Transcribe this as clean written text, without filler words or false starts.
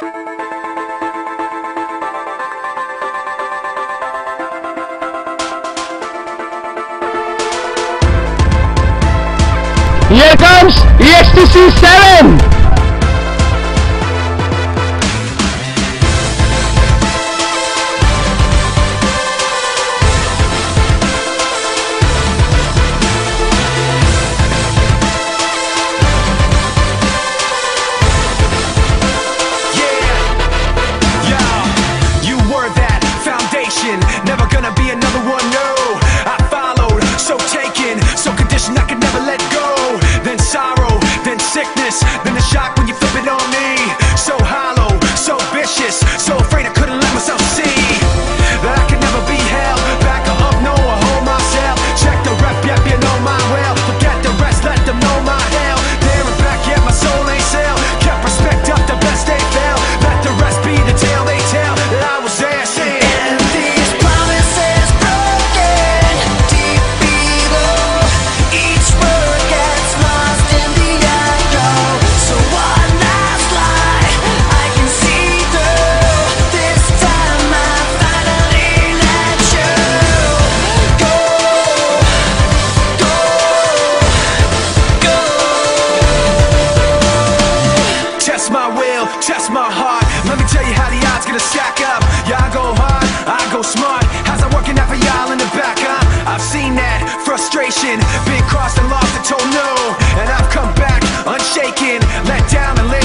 Here comes EXTC 7! Never gonna be another one, no. I followed, so taken, so conditioned I could never let go. Then sorrow, then sickness, then the shock when you flip it on me. So hollow, so vicious, so afraid I couldn't let myself see that I could never be held back or up, no, I hold myself. Check the rep, yep, you know my well. Forget the rest, let them know my hell. There and back, yet my soul ain't sell. Kept respect up, the best they fell. Let the rest be the tale they tell that I was there saying. Test my will, test my heart. Let me tell you how the odds gonna stack up. Yeah, I go hard, I go smart. How's that working out for y'all in the back, huh? I've seen that frustration, been crossed and lost and told no. And I've come back unshaken, let down and lit